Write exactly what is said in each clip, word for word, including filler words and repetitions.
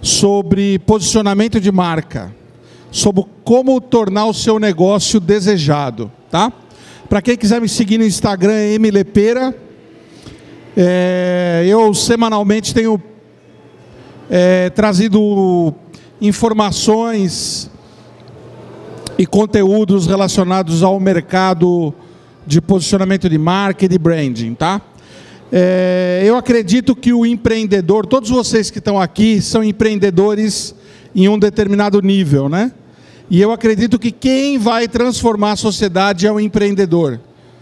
sobre posicionamento de marca, sobre como tornar o seu negócio desejado, tá? Para quem quiser me seguir no Instagram, é M Lepera. É, eu semanalmente tenho é, trazido informações e conteúdos relacionados ao mercado de posicionamento de marca e de branding, tá? É, eu acredito que o empreendedor, todos vocês que estão aqui são empreendedores em um determinado nível, né? E eu acredito que quem vai transformar a sociedade é o empreendedor.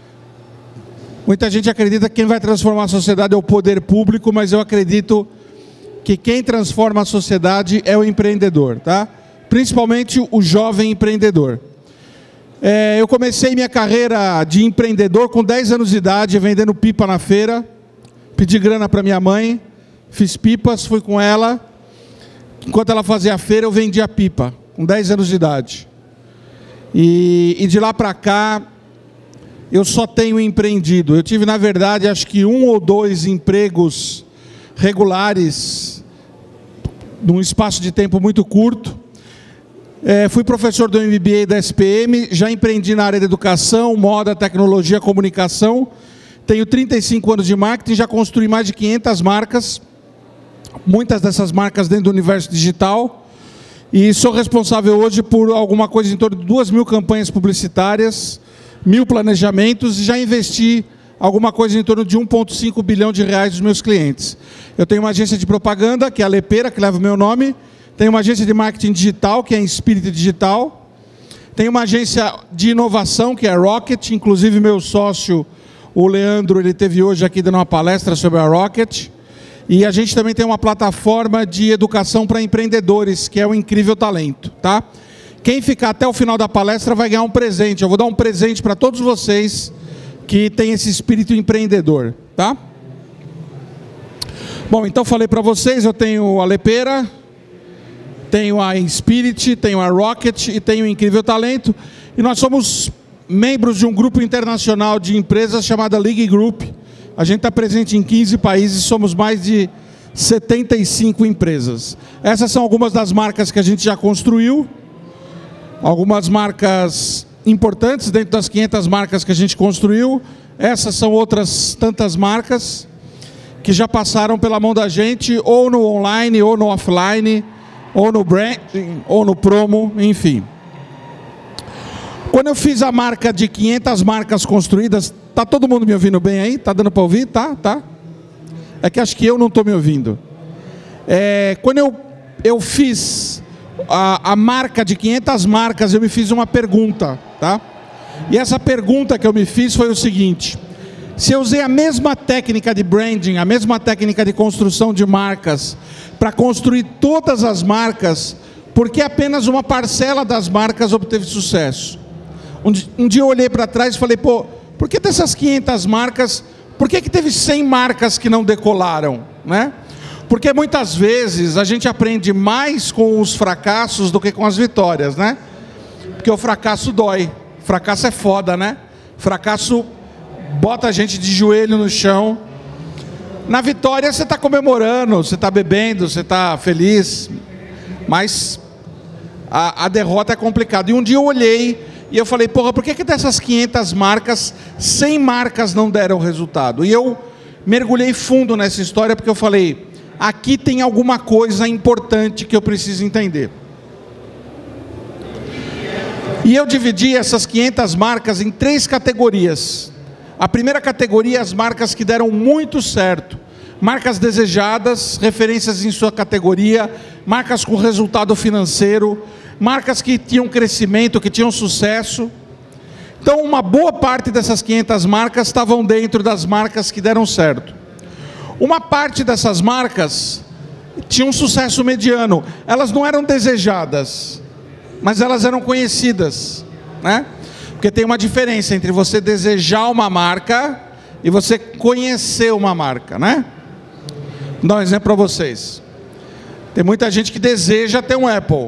Muita gente acredita que quem vai transformar a sociedade é o poder público, mas eu acredito que quem transforma a sociedade é o empreendedor, tá? Principalmente o jovem empreendedor. É, eu comecei minha carreira de empreendedor com dez anos de idade, vendendo pipa na feira. Pedi grana para minha mãe, fiz pipas, fui com ela. Enquanto ela fazia a feira, eu vendia pipa, com dez anos de idade. E, e de lá para cá, eu só tenho empreendido. Eu tive, na verdade, acho que um ou dois empregos regulares, num espaço de tempo muito curto. É, fui professor do M B A da S P M, já empreendi na área de educação, moda, tecnologia, comunicação. Tenho trinta e cinco anos de marketing, já construí mais de quinhentas marcas, muitas dessas marcas dentro do universo digital. E sou responsável hoje por alguma coisa em torno de duas mil campanhas publicitárias, mil planejamentos, e já investi alguma coisa em torno de um vírgula cinco bilhão de reais dos meus clientes. Eu tenho uma agência de propaganda, que é a Lepera, que leva o meu nome. Tenho uma agência de marketing digital, que é a Inspirit Digital. Tenho uma agência de inovação, que é a Rocket. Inclusive, meu sócio, o Leandro, ele esteve hoje aqui dando uma palestra sobre a Rocket. E a gente também tem uma plataforma de educação para empreendedores, que é o Incrível Talento, tá? Quem ficar até o final da palestra vai ganhar um presente. Eu vou dar um presente para todos vocês que têm esse espírito empreendedor, tá? Bom, então falei para vocês, eu tenho a Lepera, tenho a Inspirit, tenho a Rocket e tenho o Incrível Talento. E nós somos membros de um grupo internacional de empresas chamada League Group. A gente está presente em quinze países, somos mais de setenta e cinco empresas. Essas são algumas das marcas que a gente já construiu. Algumas marcas importantes dentro das quinhentas marcas que a gente construiu. Essas são outras tantas marcas que já passaram pela mão da gente, ou no online, ou no offline, ou no branding, ou no promo, enfim. Quando eu fiz a marca de quinhentas marcas construídas, tá todo mundo me ouvindo bem aí? Tá dando para ouvir? Tá, tá. É que acho que eu não estou me ouvindo. É, quando eu, eu fiz a, a marca de quinhentas marcas, eu me fiz uma pergunta, tá? E essa pergunta que eu me fiz foi o seguinte: se eu usei a mesma técnica de branding, a mesma técnica de construção de marcas, para construir todas as marcas, por que apenas uma parcela das marcas obteve sucesso? Um, um dia eu olhei para trás e falei, pô, por que dessas quinhentas marcas, por que que teve cem marcas que não decolaram, né? Porque muitas vezes a gente aprende mais com os fracassos do que com as vitórias, né? Porque o fracasso dói, fracasso é foda, né? Fracasso bota a gente de joelho no chão. Na vitória você está comemorando, você está bebendo, você está feliz, mas a, a derrota é complicada. E um dia eu olhei e eu falei, porra, por que que dessas quinhentas marcas, cem marcas não deram resultado? E eu mergulhei fundo nessa história porque eu falei, aqui tem alguma coisa importante que eu preciso entender. E eu dividi essas quinhentas marcas em três categorias. A primeira categoria, as marcas que deram muito certo. Marcas desejadas, referências em sua categoria, marcas com resultado financeiro, marcas que tinham crescimento, que tinham sucesso. Então, uma boa parte dessas quinhentas marcas estavam dentro das marcas que deram certo. Uma parte dessas marcas tinha um sucesso mediano. Elas não eram desejadas, mas elas eram conhecidas, né? Porque tem uma diferença entre você desejar uma marca e você conhecer uma marca, né? Vou dar um exemplo para vocês. Tem muita gente que deseja ter um Apple.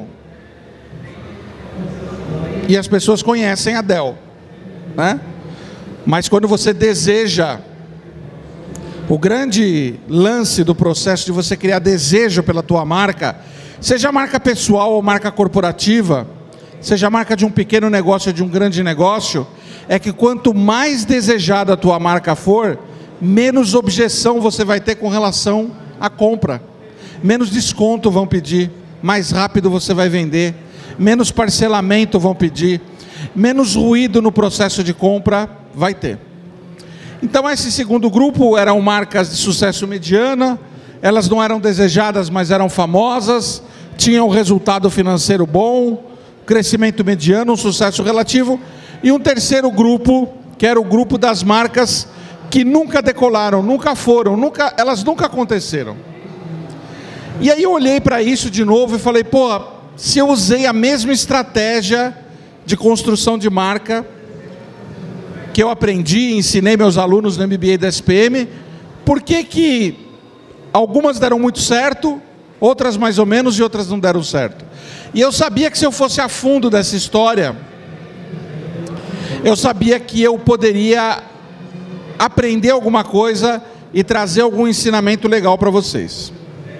E as pessoas conhecem a Dell, né? Mas quando você deseja, o grande lance do processo de você criar desejo pela tua marca Seja marca pessoal ou marca corporativa, seja marca de um pequeno negócio ou de um grande negócio, é que quanto mais desejada a tua marca for, menos objeção você vai ter com relação à compra. Menos desconto vão pedir, mais rápido você vai vender, menos parcelamento vão pedir, menos ruído no processo de compra vai ter. Então esse segundo grupo eram marcas de sucesso mediana, elas não eram desejadas, mas eram famosas, tinham resultado financeiro bom, crescimento mediano, um sucesso relativo. E um terceiro grupo, que era o grupo das marcas que nunca decolaram, nunca foram, nunca, elas nunca aconteceram. E aí eu olhei para isso de novo e falei, pô, se eu usei a mesma estratégia de construção de marca que eu aprendi, ensinei meus alunos no M B A da S P M, por que que algumas deram muito certo, outras mais ou menos e outras não deram certo? E eu sabia que se eu fosse a fundo dessa história, eu sabia que eu poderia aprender alguma coisa e trazer algum ensinamento legal para vocês.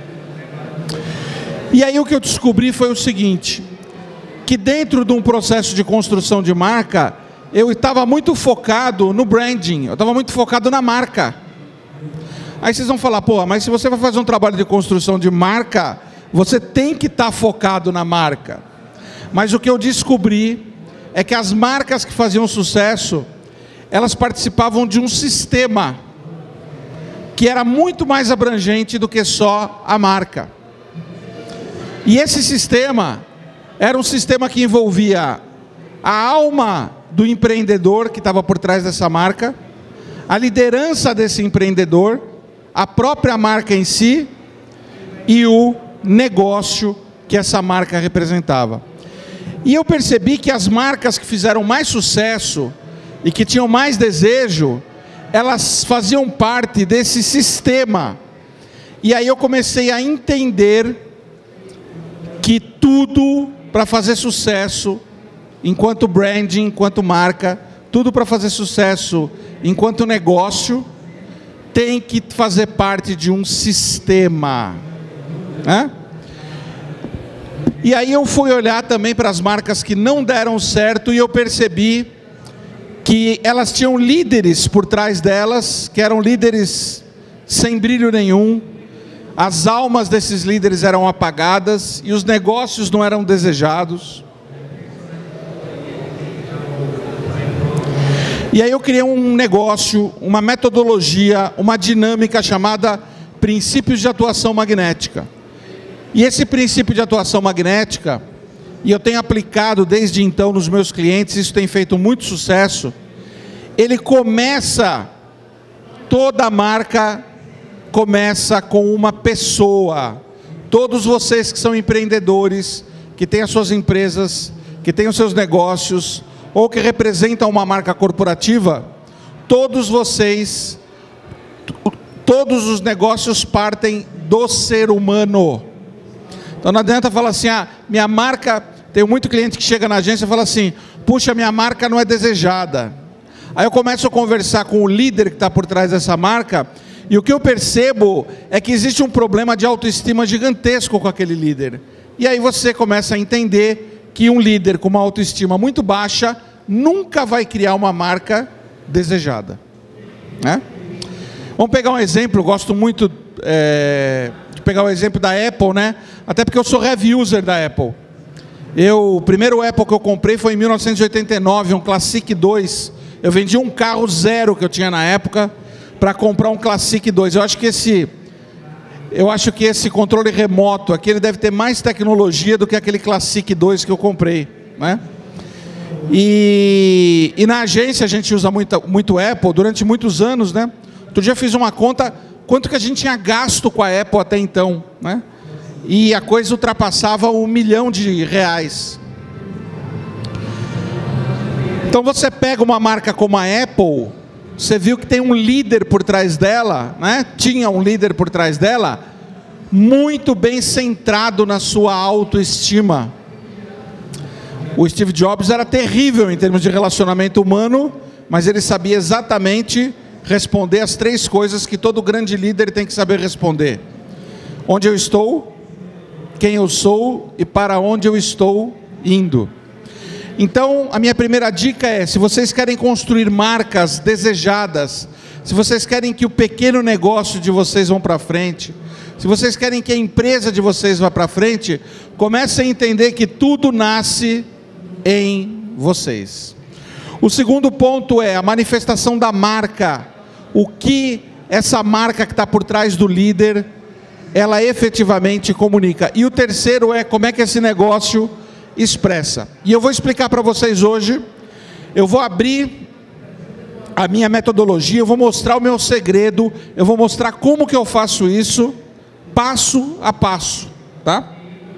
E aí o que eu descobri foi o seguinte, que dentro de um processo de construção de marca, eu estava muito focado no branding, eu estava muito focado na marca. Aí vocês vão falar, pô, mas se você vai fazer um trabalho de construção de marca, você tem que estar focado na marca. Mas o que eu descobri é que as marcas que faziam sucesso, elas participavam de um sistema que era muito mais abrangente do que só a marca. E esse sistema era um sistema que envolvia a alma do empreendedor que estava por trás dessa marca, a liderança desse empreendedor, a própria marca em si e o negócio que essa marca representava. E eu percebi que as marcas que fizeram mais sucesso e que tinham mais desejo, elas faziam parte desse sistema. E aí eu comecei a entender que tudo para fazer sucesso, enquanto branding, enquanto marca, tudo para fazer sucesso enquanto negócio, tem que fazer parte de um sistema. Né? E aí eu fui olhar também para as marcas que não deram certo e eu percebi que elas tinham líderes por trás delas, que eram líderes sem brilho nenhum, as almas desses líderes eram apagadas e os negócios não eram desejados. E aí eu criei um negócio, uma metodologia, uma dinâmica chamada princípios de atuação magnética. E esse princípio de atuação magnética, e eu tenho aplicado desde então nos meus clientes, isso tem feito muito sucesso, ele começa, toda marca começa com uma pessoa. Todos vocês que são empreendedores, que têm as suas empresas, que têm os seus negócios, ou que representam uma marca corporativa, todos vocês, todos os negócios partem do ser humano. Então não adianta falar assim, ah, minha marca, tem muito cliente que chega na agência e fala assim, puxa, minha marca não é desejada. Aí eu começo a conversar com o líder que está por trás dessa marca, e o que eu percebo é que existe um problema de autoestima gigantesco com aquele líder. E aí você começa a entender que um líder com uma autoestima muito baixa nunca vai criar uma marca desejada. Né? Vamos pegar um exemplo, eu gosto muito é, de pegar o exemplo da Apple, né? Até porque eu sou heavy user da Apple. Eu, o primeiro Apple que eu comprei foi em mil novecentos e oitenta e nove, um Classic dois. Eu vendi um carro zero que eu tinha na época para comprar um Classic dois. Eu acho que esse... Eu acho que esse controle remoto aqui, ele deve ter mais tecnologia do que aquele Classic dois que eu comprei, né? E, e na agência a gente usa muito, muito Apple durante muitos anos, né? Outro dia eu fiz uma conta, quanto que a gente tinha gasto com a Apple até então, né? E a coisa ultrapassava um milhão de reais. Então você pega uma marca como a Apple, você viu que tem um líder por trás dela, né? Tinha um líder por trás dela, muito bem centrado na sua autoestima. O Steve Jobs era terrível em termos de relacionamento humano, mas ele sabia exatamente responder as três coisas que todo grande líder tem que saber responder. Onde eu estou? quem eu sou e para onde eu estou indo. Então, a minha primeira dica é, se vocês querem construir marcas desejadas, se vocês querem que o pequeno negócio de vocês vá para frente, se vocês querem que a empresa de vocês vá para frente, comecem a entender que tudo nasce em vocês. O segundo ponto é a manifestação da marca. O que essa marca que está por trás do líder, ela efetivamente comunica. E o terceiro é como é que esse negócio expressa. E eu vou explicar para vocês hoje, eu vou abrir a minha metodologia, eu vou mostrar o meu segredo, eu vou mostrar como que eu faço isso, passo a passo, tá?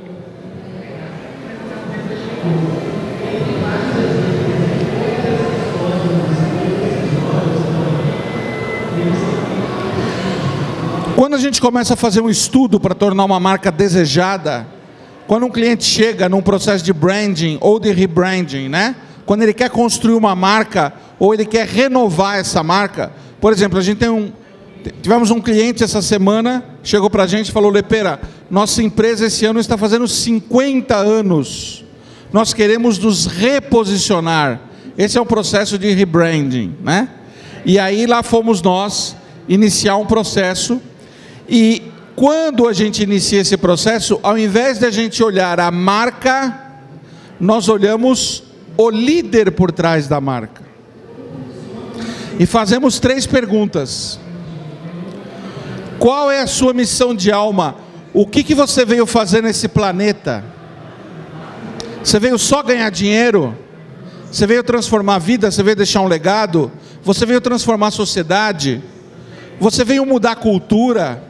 Quando a gente começa a fazer um estudo para tornar uma marca desejada, quando um cliente chega num processo de branding ou de rebranding, né? Quando ele quer construir uma marca ou ele quer renovar essa marca, por exemplo, a gente tem um, tivemos um cliente essa semana, chegou para a gente e falou: Lepera, nossa empresa esse ano está fazendo cinquenta anos, nós queremos nos reposicionar. Esse é um processo de rebranding, né? E aí lá fomos nós iniciar um processo. E quando a gente inicia esse processo, ao invés de a gente olhar a marca, nós olhamos o líder por trás da marca. E fazemos três perguntas. Qual é a sua missão de alma? O que, que você veio fazer nesse planeta? Você veio só ganhar dinheiro? Você veio transformar a vida? Você veio deixar um legado? Você veio transformar a sociedade? Você veio mudar a cultura?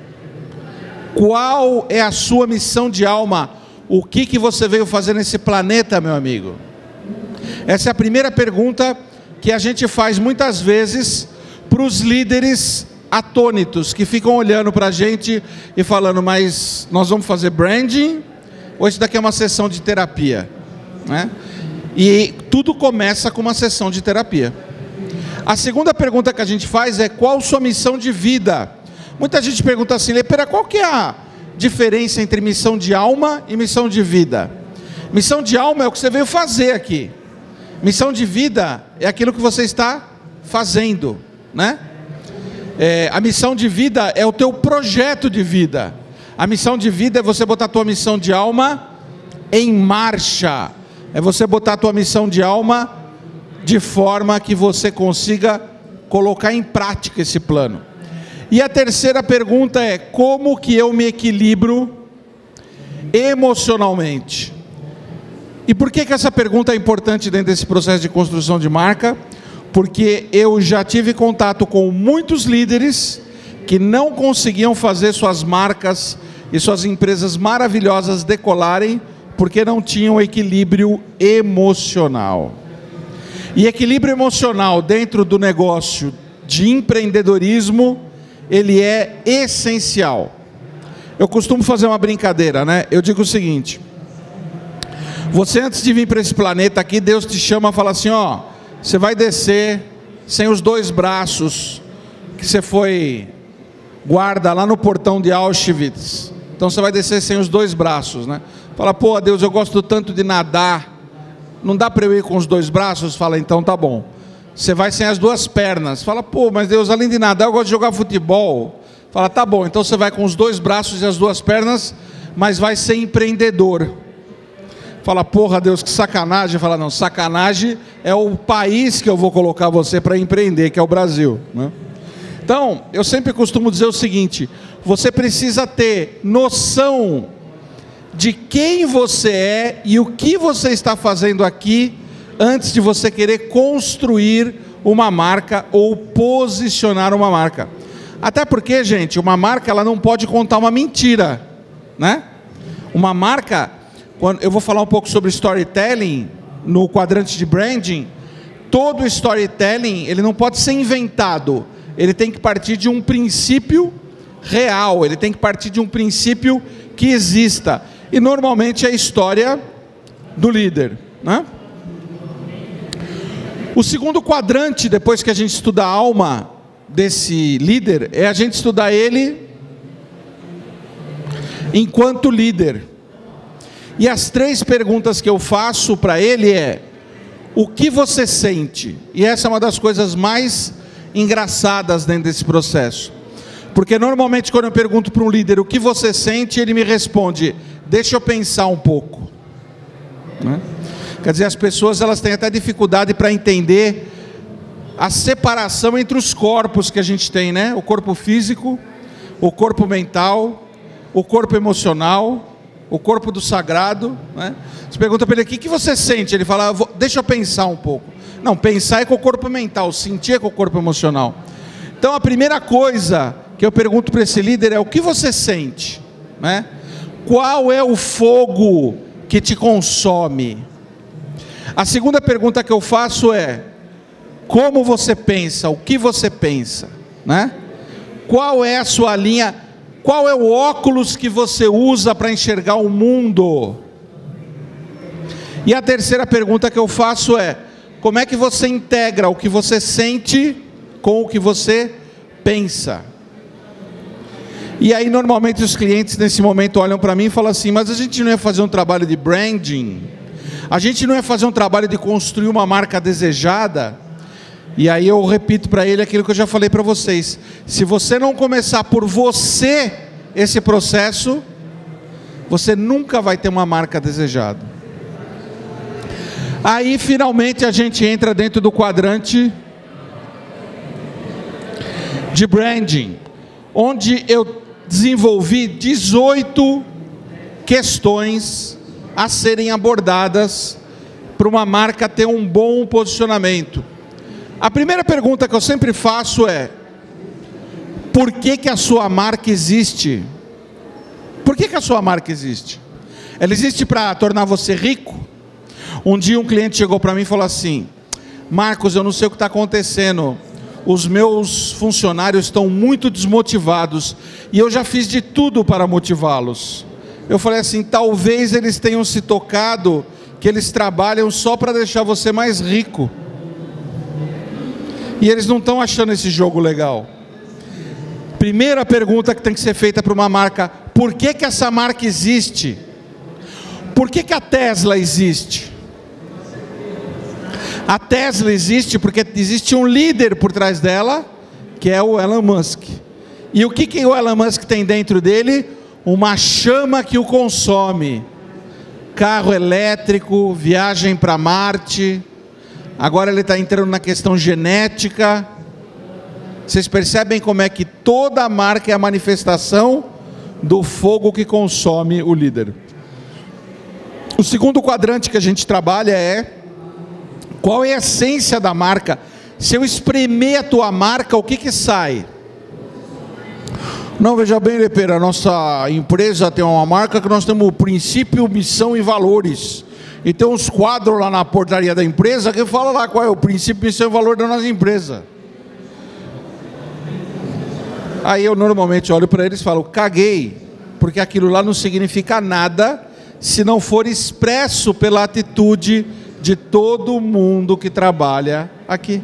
Qual é a sua missão de alma? O que, que você veio fazer nesse planeta, meu amigo? Essa é a primeira pergunta que a gente faz muitas vezes para os líderes atônitos, que ficam olhando para a gente e falando: mas nós vamos fazer branding? Ou isso daqui é uma sessão de terapia? Né? E tudo começa com uma sessão de terapia. A segunda pergunta que a gente faz é: qual a sua missão de vida? Muita gente pergunta assim: Lepera, qual que é a diferença entre missão de alma e missão de vida? Missão de alma é o que você veio fazer aqui. Missão de vida é aquilo que você está fazendo, né? É, a missão de vida é o teu projeto de vida. A missão de vida é você botar a tua missão de alma em marcha. É você botar a tua missão de alma de forma que você consiga colocar em prática esse plano. E a terceira pergunta é: como que eu me equilibro emocionalmente? E por que que essa pergunta é importante dentro desse processo de construção de marca? Porque eu já tive contato com muitos líderes que não conseguiam fazer suas marcas e suas empresas maravilhosas decolarem porque não tinham equilíbrio emocional. E equilíbrio emocional dentro do negócio de empreendedorismo, ele é essencial. Eu costumo fazer uma brincadeira, né? Eu digo o seguinte: você, antes de vir para esse planeta aqui, Deus te chama e fala assim: ó, você vai descer sem os dois braços que você foi guarda lá no portão de Auschwitz. Então você vai descer sem os dois braços, né? Fala: pô, Deus, eu gosto tanto de nadar, não dá para eu ir com os dois braços? Fala: então tá bom. Você vai sem as duas pernas. Fala: pô, mas Deus, além de nadar, eu gosto de jogar futebol. Fala: tá bom, então você vai com os dois braços e as duas pernas, mas vai ser empreendedor. Fala: porra, Deus, que sacanagem. Fala: não, sacanagem é o país que eu vou colocar você para empreender, que é o Brasil, né? Então, eu sempre costumo dizer o seguinte: você precisa ter noção de quem você é e o que você está fazendo aqui antes de você querer construir uma marca ou posicionar uma marca. Até porque, gente, uma marca, ela não pode contar uma mentira, né? Uma marca, quando eu vou falar um pouco sobre storytelling no quadrante de branding, todo storytelling, ele não pode ser inventado, ele tem que partir de um princípio real, ele tem que partir de um princípio que exista, e normalmente é a história do líder, né? O segundo quadrante, depois que a gente estuda a alma desse líder, é a gente estudar ele enquanto líder. E as três perguntas que eu faço para ele é: o que você sente? E essa é uma das coisas mais engraçadas dentro desse processo. Porque normalmente quando eu pergunto para um líder o que você sente, ele me responde: deixa eu pensar um pouco. Né? Quer dizer, as pessoas elas têm até dificuldade para entender a separação entre os corpos que a gente tem, né? O corpo físico, o corpo mental, o corpo emocional, o corpo do sagrado, né? Você pergunta para ele: o que, que você sente? Ele fala: vou, deixa eu pensar um pouco. Não, pensar é com o corpo mental, sentir é com o corpo emocional. Então a primeira coisa que eu pergunto para esse líder é: o que você sente? Né? Qual é o fogo que te consome? A segunda pergunta que eu faço é: como você pensa? O que você pensa? Né? Qual é a sua linha? Qual é o óculos que você usa para enxergar o mundo? E a terceira pergunta que eu faço é: como é que você integra o que você sente com o que você pensa? E aí normalmente os clientes nesse momento olham para mim e falam assim: mas a gente não ia fazer um trabalho de branding? A gente não ia fazer um trabalho de construir uma marca desejada? E aí eu repito para ele aquilo que eu já falei para vocês: se você não começar por você esse processo, você nunca vai ter uma marca desejada. Aí finalmente a gente entra dentro do quadrante de branding, onde eu desenvolvi dezoito questões a serem abordadas para uma marca ter um bom posicionamento. A primeira pergunta que eu sempre faço é: por que que a sua marca existe? Por que que a sua marca existe? Ela existe para tornar você rico? Um dia um cliente chegou para mim e falou assim: Marcos, eu não sei o que está acontecendo, os meus funcionários estão muito desmotivados e eu já fiz de tudo para motivá-los. Eu falei assim: talvez eles tenham se tocado que eles trabalham só para deixar você mais rico. E eles não estão achando esse jogo legal. Primeira pergunta que tem que ser feita para uma marca: por que que essa marca existe? Por que que a Tesla existe? A Tesla existe porque existe um líder por trás dela, que é o Elon Musk. E o que que o Elon Musk tem dentro dele? Uma chama que o consome. Carro elétrico, viagem para Marte. Agora ele está entrando na questão genética. Vocês percebem como é que toda marca é a manifestação do fogo que consome o líder. O segundo quadrante que a gente trabalha é: qual é a essência da marca? Se eu espremer a tua marca, o que que sai? Não, veja bem, Lepeira, a nossa empresa tem uma marca que nós temos princípio, missão e valores. E tem uns quadros lá na portaria da empresa que fala lá qual é o princípio, missão e valor da nossa empresa. Aí eu normalmente olho para eles e falo: caguei, porque aquilo lá não significa nada se não for expresso pela atitude de todo mundo que trabalha aqui.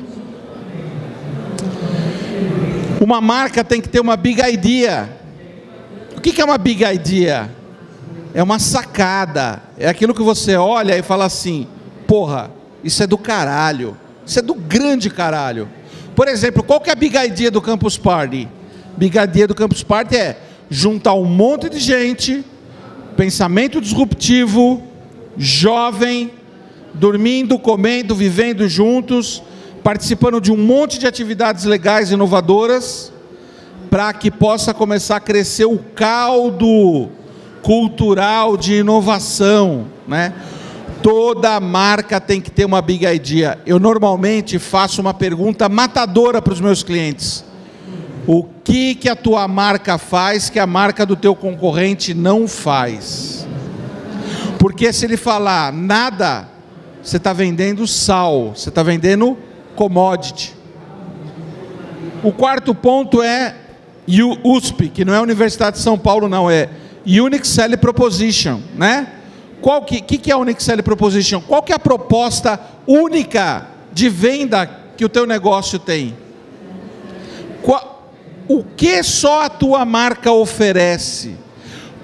Uma marca tem que ter uma big idea. O que é uma big idea? É uma sacada. É aquilo que você olha e fala assim: porra, isso é do caralho. Isso é do grande caralho. Por exemplo, qual que é a big idea do Campus Party? Big idea do Campus Party é juntar um monte de gente, pensamento disruptivo, jovem, dormindo, comendo, vivendo juntos, participando de um monte de atividades legais e inovadoras, para que possa começar a crescer o caldo cultural de inovação, né? Toda marca tem que ter uma big idea. Eu normalmente faço uma pergunta matadora para os meus clientes: o que que a tua marca faz que a marca do teu concorrente não faz? Porque se ele falar nada, você está vendendo sal, você está vendendo commodity. O quarto ponto é U S P, que não é a Universidade de São Paulo não, é Unique Selling Proposition, né? Qual que, que, que é a Unique Selling Proposition? Qual que é a proposta única de venda que o teu negócio tem? Qual, o que só a tua marca oferece?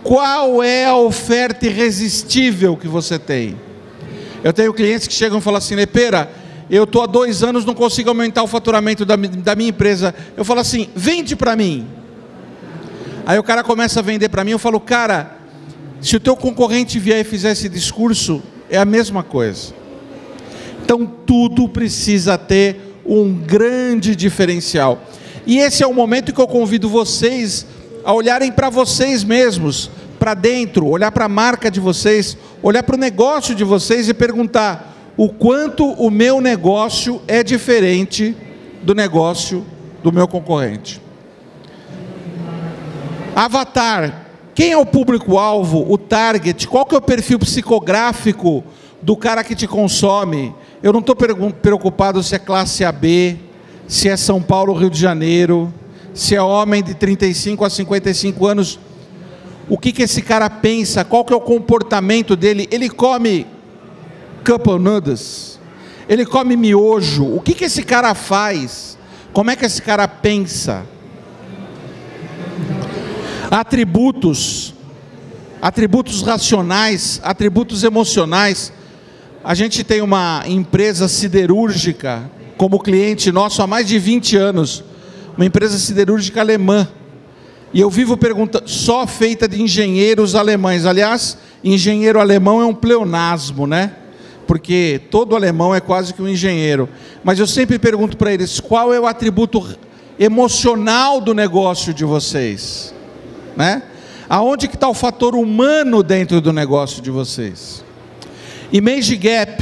Qual é a oferta irresistível que você tem? Eu tenho clientes que chegam e falam assim: Lepera, eu estou há dois anos, não consigo aumentar o faturamento da, da minha empresa. Eu falo assim: vende para mim. Aí o cara começa a vender para mim, eu falo: cara, se o teu concorrente vier e fizer esse discurso, é a mesma coisa. Então tudo precisa ter um grande diferencial. E esse é o momento que eu convido vocês a olharem para vocês mesmos, para dentro, olhar para a marca de vocês, olhar para o negócio de vocês e perguntar o quanto o meu negócio é diferente do negócio do meu concorrente. Avatar. Quem é o público-alvo, o target? Qual que é o perfil psicográfico do cara que te consome? Eu não estou preocupado se é classe A B, se é São Paulo, Rio de Janeiro, se é homem de trinta e cinco a cinquenta e cinco anos. O que que esse cara pensa? Qual que é o comportamento dele? Ele come cup noodles? Ele come miojo? O que que esse cara faz? Como é que esse cara pensa? Atributos, atributos racionais, atributos emocionais. A gente tem uma empresa siderúrgica como cliente nosso há mais de vinte anos, uma empresa siderúrgica alemã, e eu vivo perguntando, só feita de engenheiros alemães. Aliás, engenheiro alemão é um pleonasmo, né? Porque todo alemão é quase que um engenheiro. Mas eu sempre pergunto para eles: qual é o atributo emocional do negócio de vocês? Né? Aonde que está o fator humano dentro do negócio de vocês? Image gap.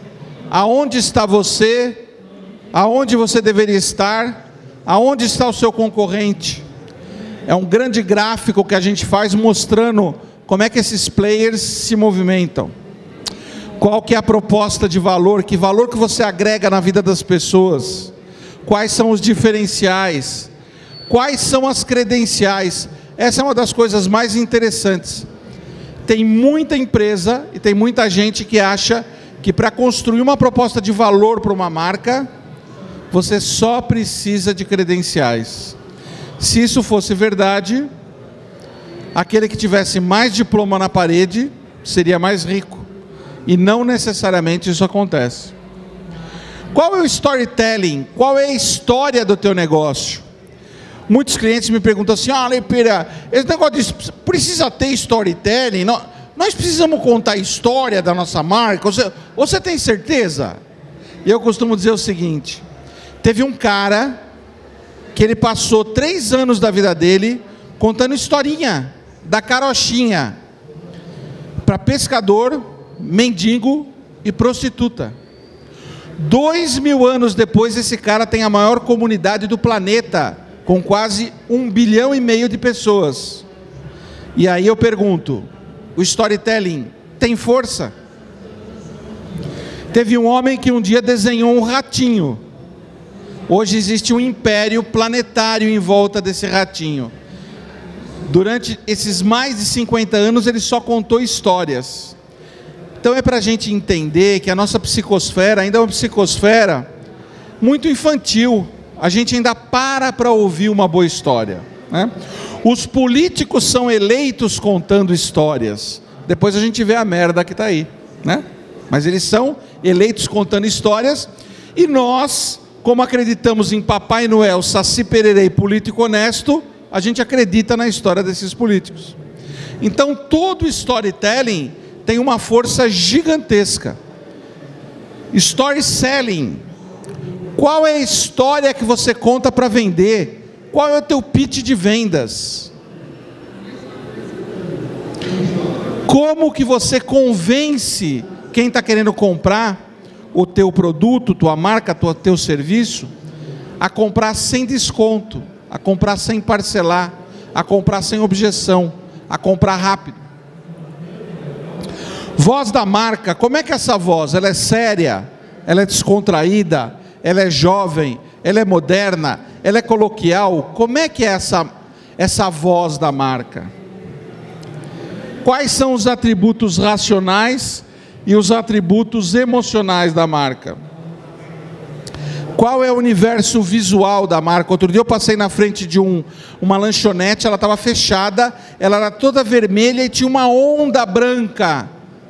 Aonde está você? Aonde você deveria estar? Aonde está o seu concorrente? É um grande gráfico que a gente faz mostrando como é que esses players se movimentam. Qual que é a proposta de valor? Que valor que você agrega na vida das pessoas? Quais são os diferenciais? Quais são as credenciais? Essa é uma das coisas mais interessantes. Tem muita empresa e tem muita gente que acha que para construir uma proposta de valor para uma marca, você só precisa de credenciais. Se isso fosse verdade, aquele que tivesse mais diploma na parede seria mais rico. E não necessariamente isso acontece. Qual é o storytelling? Qual é a história do teu negócio? Muitos clientes me perguntam assim: ah, Lepera, esse negócio de precisa ter storytelling? Nós, nós precisamos contar a história da nossa marca? Você, você tem certeza? E eu costumo dizer o seguinte: teve um cara que ele passou três anos da vida dele contando historinha da carochinha para pescador, mendigo e prostituta. Dois mil anos depois, esse cara tem a maior comunidade do planeta, com quase um bilhão e meio de pessoas. E aí eu pergunto: o storytelling tem força? Teve um homem que um dia desenhou um ratinho. Hoje existe um império planetário em volta desse ratinho. Durante esses mais de cinquenta anos ele só contou histórias. Então é para a gente entender que a nossa psicosfera ainda é uma psicosfera muito infantil. A gente ainda para para ouvir uma boa história, né? Os políticos são eleitos contando histórias. Depois a gente vê a merda que está aí, né? Mas eles são eleitos contando histórias. E nós, como acreditamos em Papai Noel, Saci Pererê e político honesto, a gente acredita na história desses políticos. Então todo storytelling tem uma força gigantesca. Story selling. Qual é a história que você conta para vender? Qual é o teu pitch de vendas? Como que você convence quem está querendo comprar o teu produto, tua marca, tua, teu serviço, a comprar sem desconto, a comprar sem parcelar, a comprar sem objeção, a comprar rápido? Voz da marca. Como é que essa voz? Ela é séria? Ela é descontraída? Ela é jovem? Ela é moderna? Ela é coloquial? Como é que é essa, essa voz da marca? Quais são os atributos racionais e os atributos emocionais da marca? Qual é o universo visual da marca? Outro dia eu passei na frente de um, uma lanchonete, ela estava fechada, ela era toda vermelha e tinha uma onda branca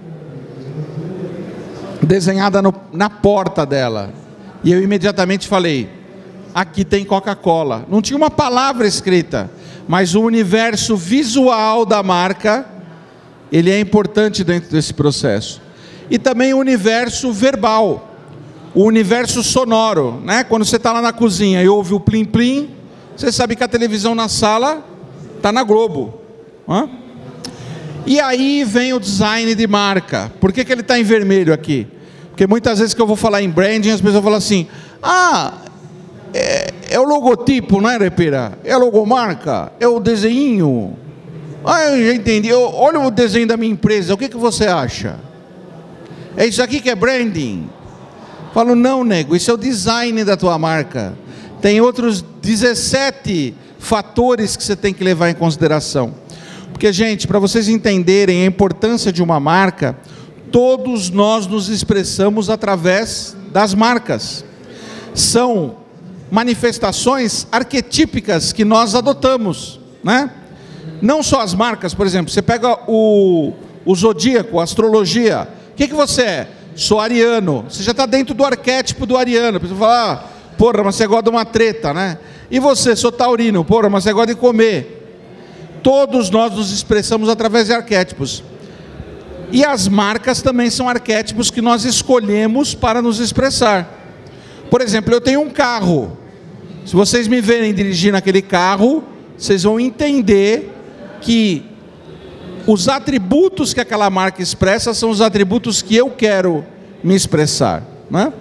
desenhada no, na porta dela. E eu imediatamente falei, aqui tem Coca-Cola. Não tinha uma palavra escrita, mas o universo visual da marca, ele é importante dentro desse processo. E também o universo verbal, o universo sonoro, né? Quando você está lá na cozinha e ouve o plim-plim, você sabe que a televisão na sala está na Globo. Hã? E aí vem o design de marca. Por que que ele está em vermelho aqui? Porque muitas vezes que eu vou falar em branding, as pessoas falam assim, ah, é, é o logotipo, não é, Lepera? É a logomarca? É o desenho? Ah, eu já entendi. Eu, olha o desenho da minha empresa, o que que você acha? É isso aqui que é branding? Falo, não, nego, isso é o design da tua marca. Tem outros dezessete fatores que você tem que levar em consideração. Porque, gente, para vocês entenderem a importância de uma marca, todos nós nos expressamos através das marcas. São manifestações arquetípicas que nós adotamos, né? Não só as marcas, por exemplo, você pega o, o zodíaco, a astrologia. O que que você é? Sou ariano. Você já está dentro do arquétipo do ariano. A pessoa fala, ah, porra, mas você gosta de uma treta, né? E você, sou taurino, porra, mas você gosta de comer. Todos nós nos expressamos através de arquétipos. E as marcas também são arquétipos que nós escolhemos para nos expressar. Por exemplo, eu tenho um carro. Se vocês me verem dirigindo aquele carro, vocês vão entender que os atributos que aquela marca expressa são os atributos que eu quero me expressar, né?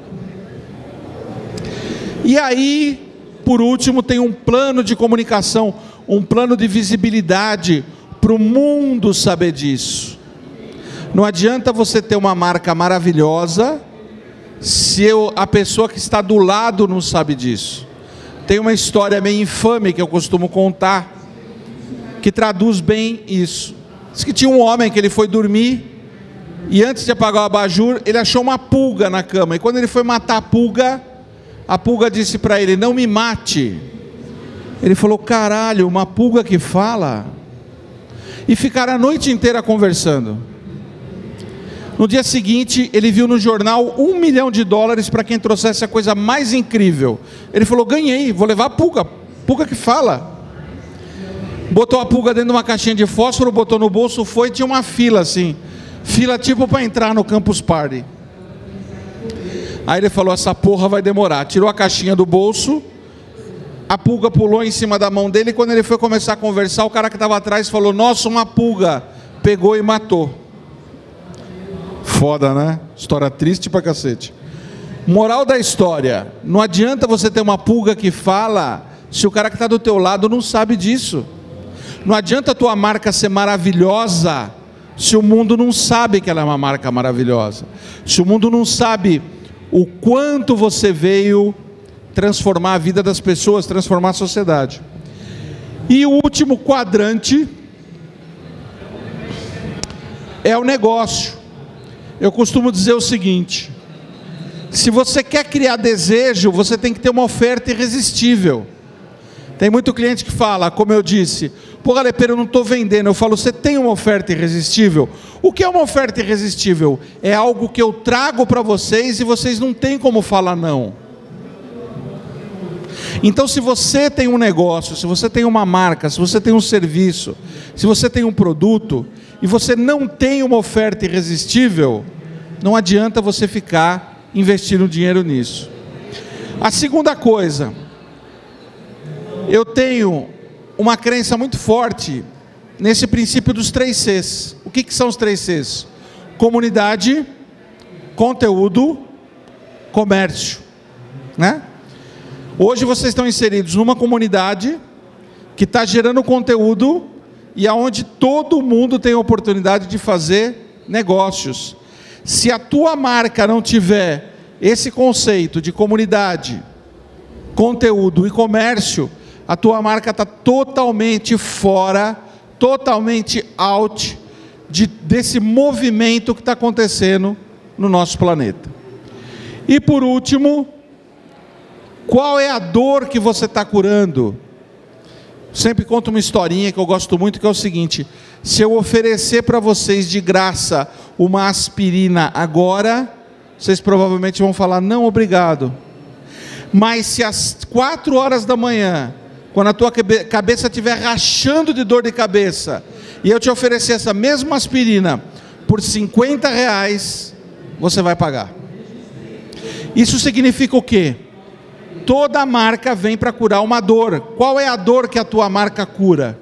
E aí, por último, tem um plano de comunicação, um plano de visibilidade para o mundo saber disso. Não adianta você ter uma marca maravilhosa se eu, a pessoa que está do lado não sabe disso. Tem uma história meio infame que eu costumo contar, que traduz bem isso. Diz que tinha um homem que ele foi dormir e antes de apagar o abajur, ele achou uma pulga na cama. E quando ele foi matar a pulga, a pulga disse para ele, não me mate. Ele falou, caralho, uma pulga que fala? E ficaram a noite inteira conversando. No dia seguinte, ele viu no jornal um milhão de dólares para quem trouxesse a coisa mais incrível. Ele falou, ganhei, vou levar a pulga, pulga que fala. Botou a pulga dentro de uma caixinha de fósforo, botou no bolso, foi e tinha uma fila assim. Fila tipo para entrar no Campus Party. Aí ele falou, essa porra vai demorar. Tirou a caixinha do bolso, a pulga pulou em cima da mão dele e quando ele foi começar a conversar, o cara que estava atrás falou, nossa, uma pulga. Pegou e matou. Foda, né? História triste pra cacete. Moral da história, não adianta você ter uma pulga que fala se o cara que está do teu lado não sabe disso. Não adianta a tua marca ser maravilhosa se o mundo não sabe que ela é uma marca maravilhosa. Se o mundo não sabe o quanto você veio transformar a vida das pessoas, transformar a sociedade. E o último quadrante é o negócio. Eu costumo dizer o seguinte, se você quer criar desejo, você tem que ter uma oferta irresistível. Tem muito cliente que fala, como eu disse, porra, Lepera, eu não estou vendendo. Eu falo, você tem uma oferta irresistível? O que é uma oferta irresistível? É algo que eu trago para vocês e vocês não têm como falar não. Então, se você tem um negócio, se você tem uma marca, se você tem um serviço, se você tem um produto, e você não tem uma oferta irresistível, não adianta você ficar investindo dinheiro nisso. A segunda coisa, eu tenho uma crença muito forte nesse princípio dos três Cs. O que que são os três Cs? Comunidade, conteúdo, comércio, né? Hoje vocês estão inseridos numa comunidade que está gerando conteúdo e aonde todo mundo tem a oportunidade de fazer negócios. Se a tua marca não tiver esse conceito de comunidade, conteúdo e comércio, a tua marca está totalmente fora, totalmente out de, desse movimento que está acontecendo no nosso planeta. E por último, Qual é a dor que você está curando? Sempre conto uma historinha que eu gosto muito, que é o seguinte: se eu oferecer para vocês de graça uma aspirina agora, vocês provavelmente vão falar, não, obrigado. Mas se às quatro horas da manhã, quando a tua cabeça estiver rachando de dor de cabeça, e eu te oferecer essa mesma aspirina por cinquenta reais, você vai pagar. Isso significa o quê? Toda marca vem para curar uma dor. Qual é a dor que a tua marca cura?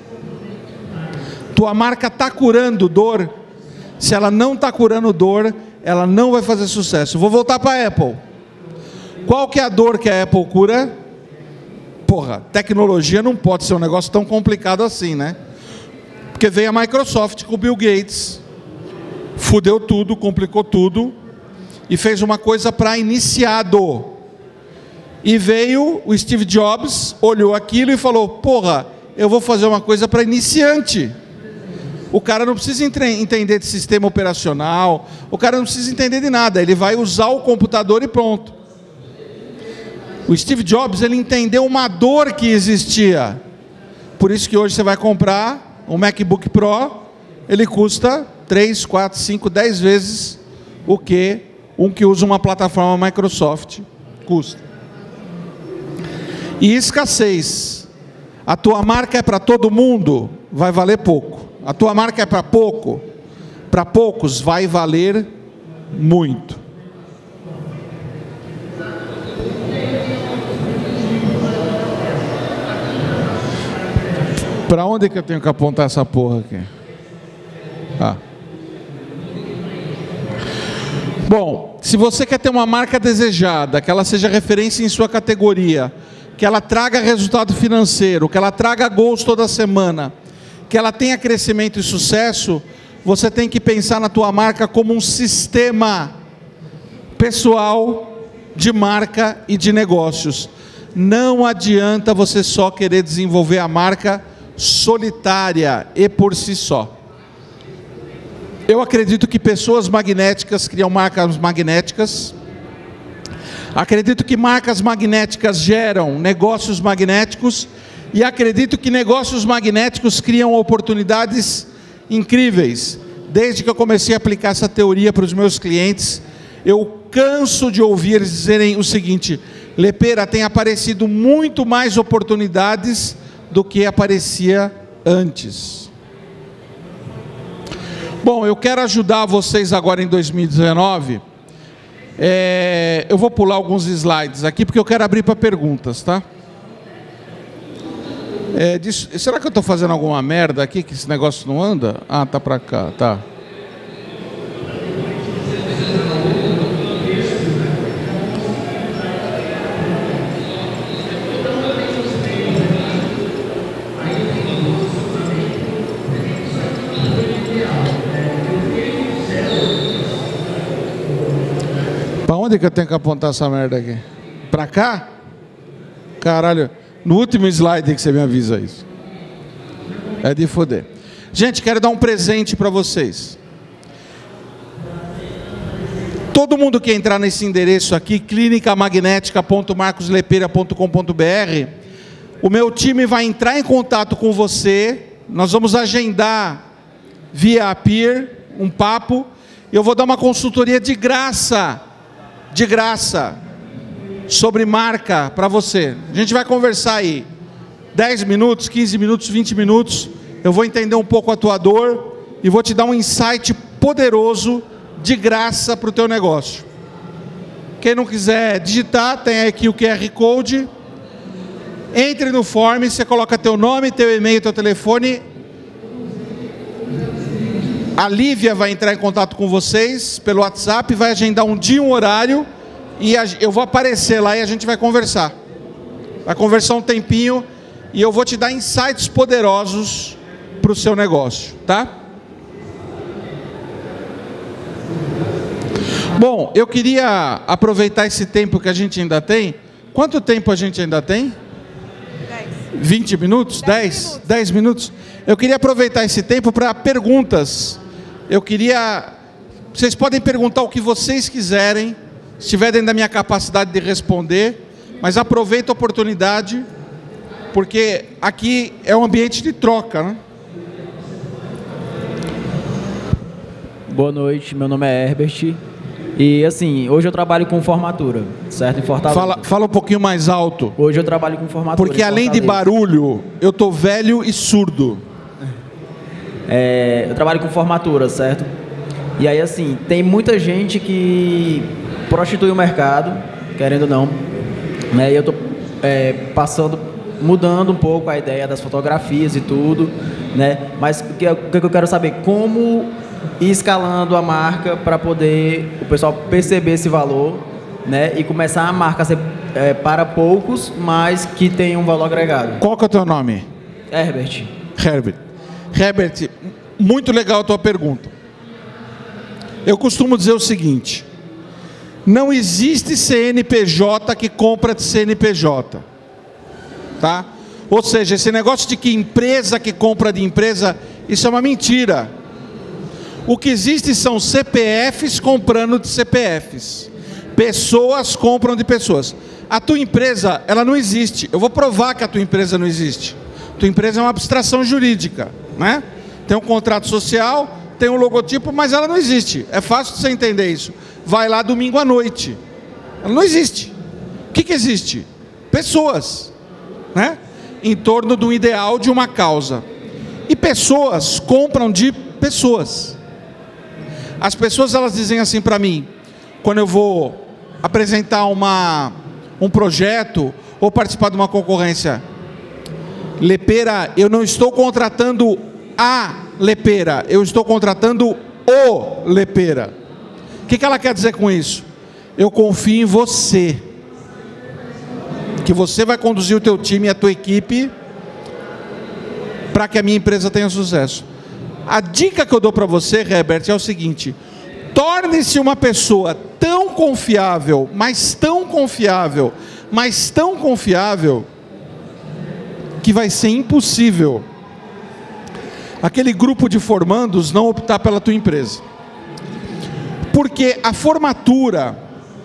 Tua marca está curando dor? Se ela não está curando dor, ela não vai fazer sucesso. Vou voltar para a Apple. Qual que é a dor que a Apple cura? Porra, tecnologia não pode ser um negócio tão complicado assim, né? Porque veio a Microsoft com o Bill Gates, fudeu tudo, complicou tudo, e fez uma coisa para iniciado. E veio o Steve Jobs, olhou aquilo e falou, porra, eu vou fazer uma coisa para iniciante. O cara não precisa entender de sistema operacional, o cara não precisa entender de nada, ele vai usar o computador e pronto. O Steve Jobs, ele entendeu uma dor que existia. Por isso que hoje você vai comprar um MacBook Pro, ele custa três, quatro, cinco, dez vezes o que um que usa uma plataforma Microsoft custa. E escassez. A tua marca é para todo mundo, vai valer pouco. A tua marca é para pouco, para poucos vai valer muito. Para onde que eu tenho que apontar essa porra aqui? Ah. Bom, se você quer ter uma marca desejada, que ela seja referência em sua categoria, que ela traga resultado financeiro, que ela traga gols toda semana, que ela tenha crescimento e sucesso, você tem que pensar na tua marca como um sistema pessoal de marca e de negócios. Não adianta você só querer desenvolver a marca solitária e por si só. Eu acredito que pessoas magnéticas criam marcas magnéticas. Acredito que marcas magnéticas geram negócios magnéticos. E acredito que negócios magnéticos criam oportunidades incríveis. Desde que eu comecei a aplicar essa teoria para os meus clientes, eu canso de ouvir eles dizerem o seguinte: Lepera, tem aparecido muito mais oportunidades do que aparecia antes. Bom, eu quero ajudar vocês agora em dois mil e dezenove. É, eu vou pular alguns slides aqui, porque eu quero abrir para perguntas, tá? É, disso, será que eu estou fazendo alguma merda aqui, que esse negócio não anda? Ah, tá para cá, tá. Para onde que eu tenho que apontar essa merda aqui? Para cá? Caralho, no último slide que você me avisa isso. É de foder. Gente, quero dar um presente para vocês. Todo mundo que entrar nesse endereço aqui, clínica magnética ponto marcos lepera ponto com ponto br, o meu time vai entrar em contato com você, nós vamos agendar via Peer um papo, e eu vou dar uma consultoria de graça, de graça, sobre marca para você. A gente vai conversar aí dez minutos, quinze minutos, vinte minutos. Eu vou entender um pouco a tua dor e vou te dar um insight poderoso de graça para o teu negócio. Quem não quiser digitar, tem aqui o Q R Code. Entre no form, você coloca teu nome, teu e-mail, teu telefone. A Lívia vai entrar em contato com vocês pelo WhatsApp, vai agendar um dia, um horário, e eu vou aparecer lá e a gente vai conversar. Vai conversar um tempinho e eu vou te dar insights poderosos para o seu negócio, tá? Bom, eu queria aproveitar esse tempo que a gente ainda tem. Quanto tempo a gente ainda tem? vinte minutos? dez? dez minutos? Eu queria aproveitar esse tempo para perguntas. Eu queria... Vocês podem perguntar o que vocês quiserem, se estiver dentro da minha capacidade de responder. mas aproveita a oportunidade, porque aqui é um ambiente de troca, né? Boa noite, meu nome é Herbert. E assim, hoje eu trabalho com formatura, certo? Em Fortaleza. Fala, fala um pouquinho mais alto. Hoje eu trabalho com formatura. Porque além de barulho, eu tô velho e surdo. É, eu trabalho com formatura, certo? E aí assim, tem muita gente que prostitui o mercado, querendo ou não, né? E eu tô é, passando, mudando um pouco a ideia das fotografias e tudo, né? Mas o que, o que eu quero saber, como ir escalando a marca para poder o pessoal perceber esse valor, né? E começar a marca a ser é, para poucos, mas que tem um valor agregado. Qual que é o teu nome? Herbert. Herbert. Herbert, muito legal a tua pergunta. Eu costumo dizer o seguinte: não existe C N P J que compra de C N P J, tá? Ou seja, esse negócio de que empresa que compra de empresa, isso é uma mentira. O que existe são C P Fs comprando de C P Fs. Pessoas compram de pessoas. A tua empresa, ela não existe. Eu vou provar que a tua empresa não existe. A tua empresa é uma abstração jurídica, né? Tem um contrato social, tem um logotipo, mas ela não existe. É fácil de você entender isso. Vai lá domingo à noite. Ela não existe. O que que existe? Pessoas, né? Em torno do ideal de uma causa. E pessoas compram de pessoas. As pessoas, elas dizem assim para mim, quando eu vou apresentar uma, um projeto ou participar de uma concorrência: Lepera, eu não estou contratando a Lepera, eu estou contratando o Lepera. O que que ela quer dizer com isso? Eu confio em você, que você vai conduzir o teu time e a tua equipe para que a minha empresa tenha sucesso. A dica que eu dou para você, Herbert, é o seguinte: torne-se uma pessoa tão confiável, mas tão confiável, mas tão confiável, que vai ser impossível aquele grupo de formandos não optar pela tua empresa. Porque a formatura,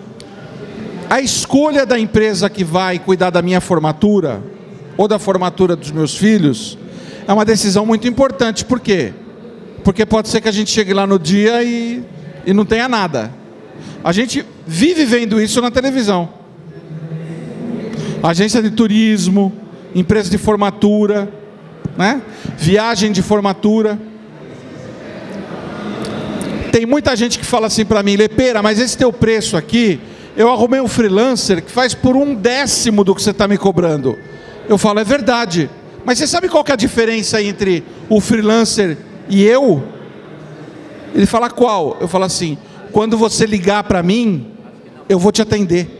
a escolha da empresa que vai cuidar da minha formatura, ou da formatura dos meus filhos, é uma decisão muito importante. Por quê? Porque pode ser que a gente chegue lá no dia e, e não tenha nada. A gente vive vendo isso na televisão. Agência de turismo, empresa de formatura, né? Viagem de formatura. Tem muita gente que fala assim para mim: Lepera, mas esse teu preço aqui, eu arrumei um freelancer que faz por um décimo do que você está me cobrando. Eu falo: é verdade, mas você sabe qual que é a diferença entre o freelancer e eu? Ele fala: qual? Eu falo assim: quando você ligar para mim, eu vou te atender.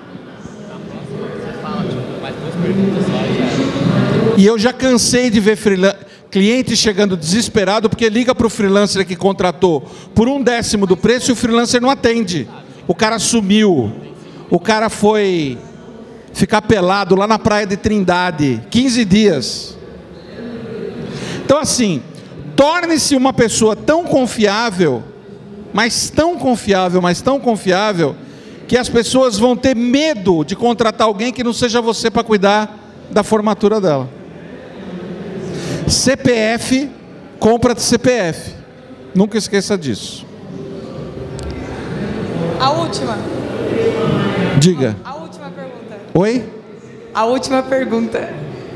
E eu já cansei de ver cliente chegando desesperado porque liga para o freelancer que contratou por um décimo do preço e o freelancer não atende. O cara sumiu, o cara foi ficar pelado lá na praia de Trindade, quinze dias. Então assim, torne-se uma pessoa tão confiável, mas tão confiável, mas tão confiável, que as pessoas vão ter medo de contratar alguém que não seja você para cuidar da formatura dela. C P F, compra de C P F. Nunca esqueça disso. A última. Diga. A última pergunta. Oi? A última pergunta.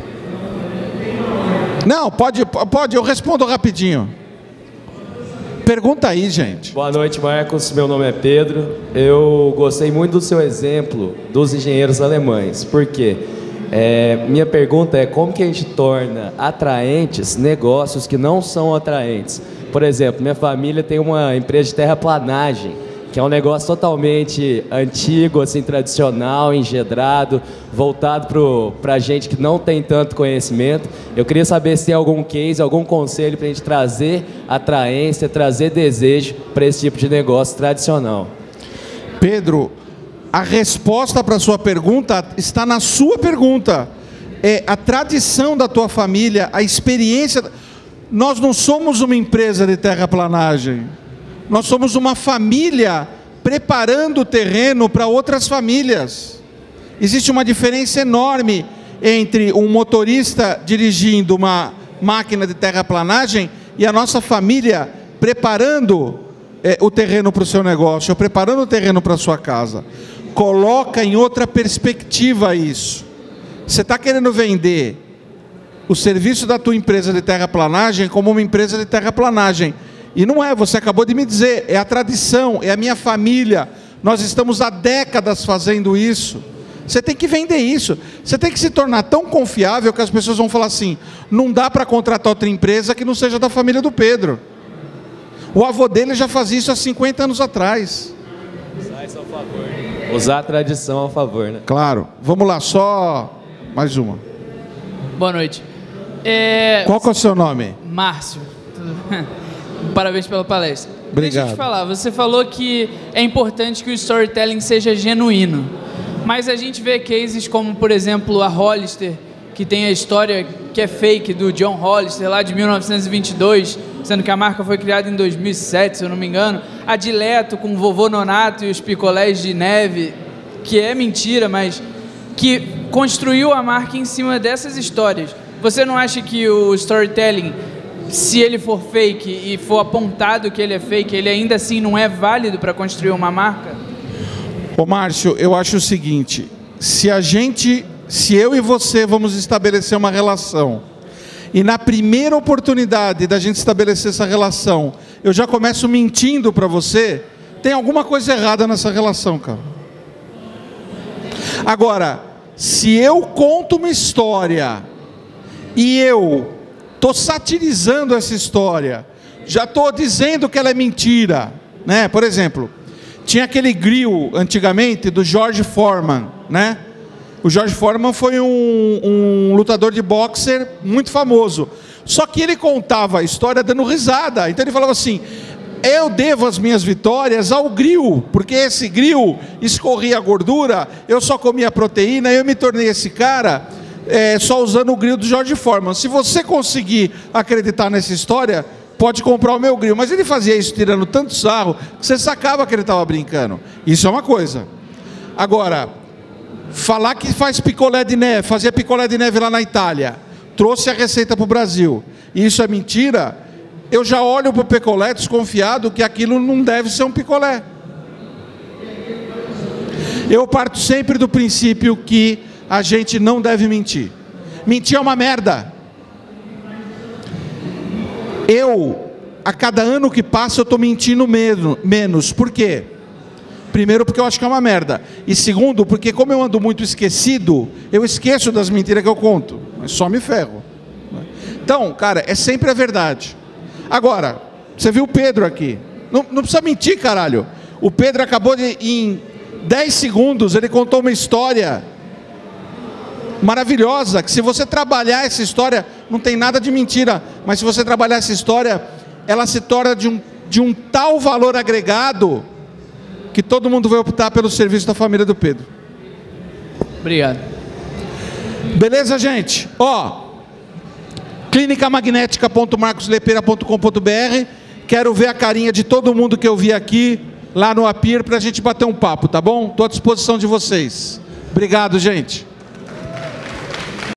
Não, pode, pode, eu respondo rapidinho. Pergunta aí, gente. Boa noite, Marcos. Meu nome é Pedro. Eu gostei muito do seu exemplo dos engenheiros alemães. Por quê? É, minha pergunta é: como que a gente torna atraentes negócios que não são atraentes? Por exemplo, minha família tem uma empresa de terraplanagem, que é um negócio totalmente antigo, assim, tradicional, engedrado, voltado para gente que não tem tanto conhecimento. Eu queria saber se tem algum case, algum conselho para a gente trazer atraência, trazer desejo para esse tipo de negócio tradicional. Pedro, a resposta para a sua pergunta está na sua pergunta. É a tradição da tua família, a experiência. Nós não somos uma empresa de terraplanagem. Nós somos uma família preparando o terreno para outras famílias. Existe uma diferença enorme entre um motorista dirigindo uma máquina de terraplanagem e a nossa família preparando é, o terreno para o seu negócio, ou preparando o terreno para a sua casa. Coloca em outra perspectiva isso. Você está querendo vender o serviço da tua empresa de terraplanagem como uma empresa de terraplanagem. E não é, você acabou de me dizer, é a tradição, é a minha família. Nós estamos há décadas fazendo isso. Você tem que vender isso. Você tem que se tornar tão confiável que as pessoas vão falar assim, não dá para contratar outra empresa que não seja da família do Pedro. O avô dele já fazia isso há cinquenta anos atrás. Usar isso ao favor. Usar a tradição ao favor, né? Claro. Vamos lá, só mais uma. Boa noite. É... Qual que é o seu nome? Márcio. Parabéns pela palestra. Obrigado. Deixa eu te falar, você falou que é importante que o storytelling seja genuíno. Mas a gente vê cases como, por exemplo, a Hollister, que tem a história que é fake do John Hollister, lá de mil novecentos e vinte e dois, sendo que a marca foi criada em dois mil e sete, se eu não me engano. A Dileto com o Vovô Nonato e os picolés de neve, que é mentira, mas que construiu a marca em cima dessas histórias. Você não acha que o storytelling, se ele for fake e for apontado que ele é fake, ele ainda assim não é válido para construir uma marca? Ô Márcio, eu acho o seguinte, se a gente, se eu e você vamos estabelecer uma relação, e na primeira oportunidade da gente estabelecer essa relação, eu já começo mentindo para você, tem alguma coisa errada nessa relação, cara. Agora, se eu conto uma história, e eu estou satirizando essa história, já estou dizendo que ela é mentira, né? Por exemplo, tinha aquele grill antigamente do George Foreman, né? O George Foreman foi um, um lutador de boxer muito famoso. Só que ele contava a história dando risada. Então ele falava assim, eu devo as minhas vitórias ao grill, porque esse grill escorria a gordura, eu só comia proteína, eu me tornei esse cara é, só usando o grill do George Foreman. Se você conseguir acreditar nessa história, pode comprar o meu grill. Mas ele fazia isso tirando tanto sarro que você sacava que ele estava brincando. Isso é uma coisa. Agora, falar que faz picolé de neve, fazia picolé de neve lá na Itália, trouxe a receita para o Brasil, e isso é mentira, eu já olho para o picolé desconfiado que aquilo não deve ser um picolé. Eu parto sempre do princípio que a gente não deve mentir. Mentir é uma merda. Eu, a cada ano que passa, eu estou mentindo menos. Por quê? Primeiro, porque eu acho que é uma merda. E segundo, porque como eu ando muito esquecido, eu esqueço das mentiras que eu conto. Mas só me ferro. Então, cara, é sempre a verdade. Agora, você viu o Pedro aqui. Não, não precisa mentir, caralho. O Pedro acabou de, em dez segundos, ele contou uma história maravilhosa, que se você trabalhar essa história, não tem nada de mentira, mas se você trabalhar essa história, ela se torna de um, de um tal valor agregado, que todo mundo vai optar pelo serviço da família do Pedro. Obrigado. Beleza, gente? Ó, clínica magnética ponto marcos lepeira ponto com ponto br. Quero ver a carinha de todo mundo que eu vi aqui, lá no Apir, para a gente bater um papo, tá bom? Estou à disposição de vocês. Obrigado, gente.